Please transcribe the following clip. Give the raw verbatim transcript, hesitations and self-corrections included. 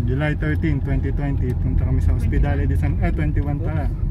July thirteenth, twenty twenty, punta kami sa Hospedale de San, eh, twenty-one pala.